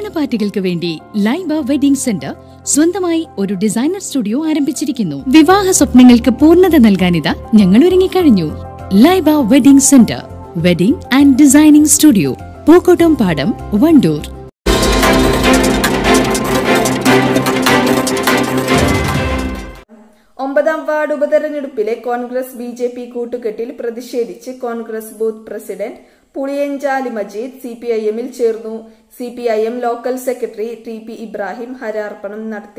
കല്യാണ പാർട്ടികൾക്ക് വേണ്ടി ലൈബ വെഡിംഗ് സെന്റർ സ്വന്തമായി ഒരു ഡിസൈനർ സ്റ്റുഡിയോ ആരംഭിച്ചിരിക്കുന്നു. വിവാഹ സ്വപ്നങ്ങൾക്ക് പൂർണ്ണത നൽകാനിതാ ഞങ്ങൾ ഒരുങ്ങിക്കഴിഞ്ഞു. Laiba wedding centre, wedding and designing studio, Pookkottumpadam, Wandoor. ഒമ്പതാം വാർഡ് ഉപതെരഞ്ഞെടുപ്പിലെ കോൺഗ്രസ് ബി.ജെ.പി. കൂട്ടുകെട്ടിൽ പ്രതിഷേധിച്ച് കോൺഗ്രസ് ബൂത്ത് പ്രസിഡന്റ് പുളിയഞ്ചാലി മജീദ് സിപിഐഎമ്മിൽ ചേർന്നു. CPIM local secretary TP. Ibrahim ഹരാർപ്പണം നടത്തി.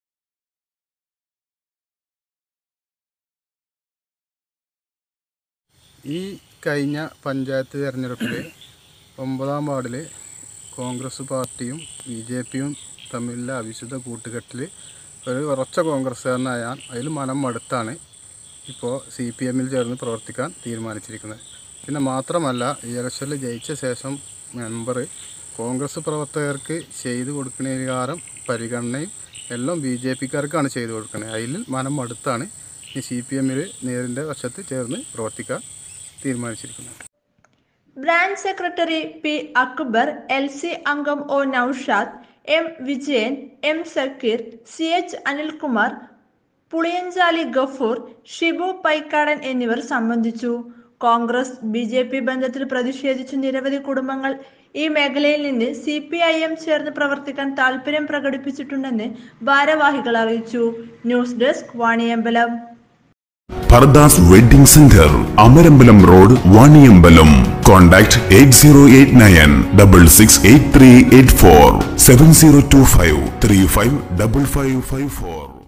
ഈ കഴിഞ്ഞ പഞ്ചായത്ത് തെരഞ്ഞെടുപ്പിൽ 9-ാം വാർഡിൽ കോൺഗ്രസ് പാർട്ടിയും ബി.ജെ.പിയും തമ്മിലുള്ള അവിശുദ്ധ കൂട്ടുകെട്ടിൽ ഒരു ഉറച്ച കോൺഗ്രസ്സുകാരനായ അതിൽ മനം മടുത്താണ് ഇപ്പോൾ CPM-ൽ ചേർന്ന് പ്രവർത്തിക്കാൻ തീരുമാനിച്ചിരിക്കുന്നത്. പിന്നെ മാത്രമല്ല, ഈ ഇലക്ഷനിൽ ജയിച്ച ശേഷം മെമ്പർ കോൺഗ്രസ് പ്രവർത്തകർക്ക് ചെയ്തു കൊടുക്കുന്നതിനും പരിഗണനയും എല്ലാം ബി.ജെ.പിക്കാർക്കാണ് ചെയ്തു കൊടുക്കുന്നത്. അതിൽ മനം മടുത്താണ് ഈ CPM-ൽ നേരിൻ്റെ വശത്ത് ചേർന്ന് പ്രവർത്തിക്കാൻ തീരുമാനിച്ചിരിക്കുന്നത്. Branch secretary P. Akbar, LC അംഗം O. Noushad, M. Vijayan, M. Sakkeer, CH. Anilkumar, Puliyanchali Gafoor, Shibu Paikkadan എന്നിവർ സംബന്ധിച്ചു. കോൺഗ്രസ് ബി.ജെ.പി. ബന്ധത്തിൽ പ്രതിഷേധിച്ചു നിരവധി കുടുംബങ്ങൾ ഈ മേഖലയിൽ നിന്ന് CPIM ചേർന്ന് പ്രവർത്തിക്കാൻ താൽപര്യം പ്രകടിപ്പിച്ചിട്ടുണ്ടെന്ന് ഭാരവാഹികൾ അറിയിച്ചു. News desk, Vaniyambalam. Fardas wedding centre, Amarambalam road, Vaniyambalam. Contact 8089 668384 7025 355554.